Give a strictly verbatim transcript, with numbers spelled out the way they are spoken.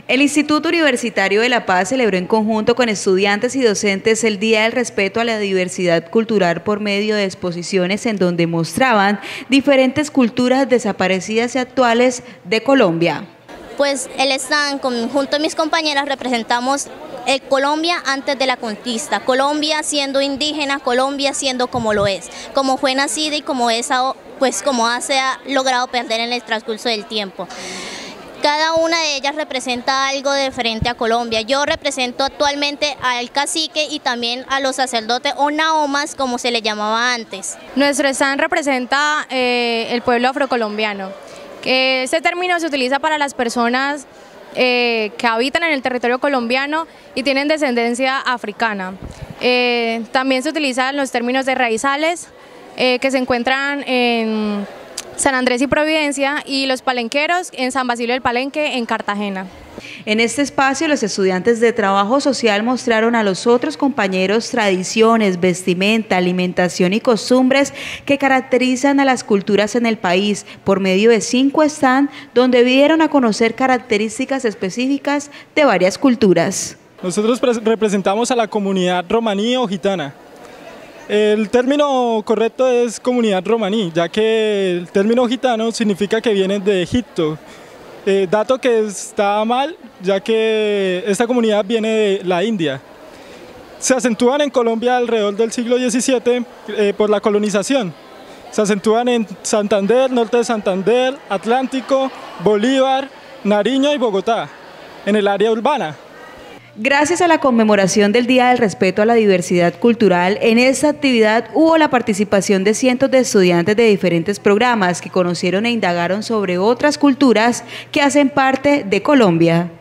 El Instituto Universitario de La Paz celebró en conjunto con estudiantes y docentes el Día del Respeto a la Diversidad Cultural por medio de exposiciones en donde mostraban diferentes culturas desaparecidas y actuales de Colombia. Pues el stand, junto a mis compañeras, representamos el Colombia antes de la conquista, Colombia siendo indígena, Colombia siendo como lo es, como fue nacida y como esa, pues como se ha logrado perder en el transcurso del tiempo. Cada una de ellas representa algo diferente a Colombia. Yo represento actualmente al cacique y también a los sacerdotes o naomas, como se le llamaba antes. Nuestro stand representa eh, el pueblo afrocolombiano. Este término se utiliza para las personas eh, que habitan en el territorio colombiano y tienen descendencia africana. Eh, también se utilizan los términos de raizales eh, que se encuentran en San Andrés y Providencia, y los palenqueros en San Basilio del Palenque, en Cartagena. En este espacio, los estudiantes de trabajo social mostraron a los otros compañeros tradiciones, vestimenta, alimentación y costumbres que caracterizan a las culturas en el país por medio de cinco stands donde dieron a conocer características específicas de varias culturas. Nosotros representamos a la comunidad romaní o gitana. El término correcto es comunidad romaní, ya que el término gitano significa que vienen de Egipto. Eh, dato que está mal, ya que esta comunidad viene de la India. Se acentúan en Colombia alrededor del siglo diecisiete eh, por la colonización. Se acentúan en Santander, norte de Santander, Atlántico, Bolívar, Nariño y Bogotá, en el área urbana. Gracias a la conmemoración del Día del Respeto a la Diversidad Cultural, en esta actividad hubo la participación de cientos de estudiantes de diferentes programas que conocieron e indagaron sobre otras culturas que hacen parte de Colombia.